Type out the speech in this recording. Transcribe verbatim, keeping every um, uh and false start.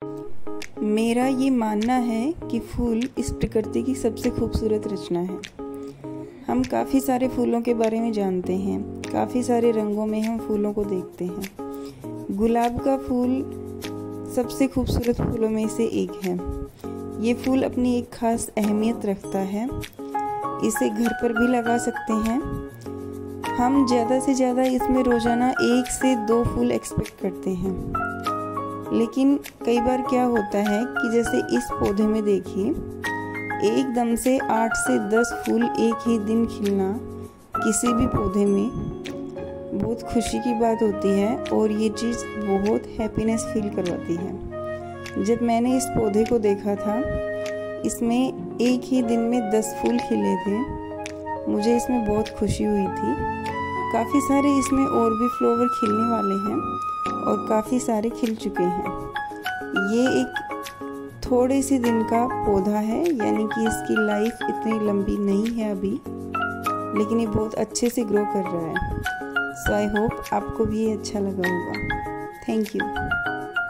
मेरा ये मानना है कि फूल इस प्रकृति की सबसे खूबसूरत रचना है। हम काफ़ी सारे फूलों के बारे में जानते हैं, काफ़ी सारे रंगों में हम फूलों को देखते हैं। गुलाब का फूल सबसे खूबसूरत फूलों में से एक है। ये फूल अपनी एक खास अहमियत रखता है। इसे घर पर भी लगा सकते हैं। हम ज़्यादा से ज़्यादा इसमें रोज़ाना एक से दो फूल एक्सपेक्ट करते हैं, लेकिन कई बार क्या होता है कि जैसे इस पौधे में देखिए, एकदम से आठ से दस फूल एक ही दिन खिलना किसी भी पौधे में बहुत खुशी की बात होती है और ये चीज़ बहुत हैप्पीनेस फील करवाती है। जब मैंने इस पौधे को देखा था, इसमें एक ही दिन में दस फूल खिले थे, मुझे इसमें बहुत खुशी हुई थी। काफ़ी सारे इसमें और भी फ्लावर खिलने वाले हैं और काफ़ी सारे खिल चुके हैं। ये एक थोड़े से दिन का पौधा है, यानी कि इसकी लाइफ इतनी लंबी नहीं है अभी, लेकिन ये बहुत अच्छे से ग्रो कर रहा है। सो आई होप आपको भी ये अच्छा लगा होगा। Thank you.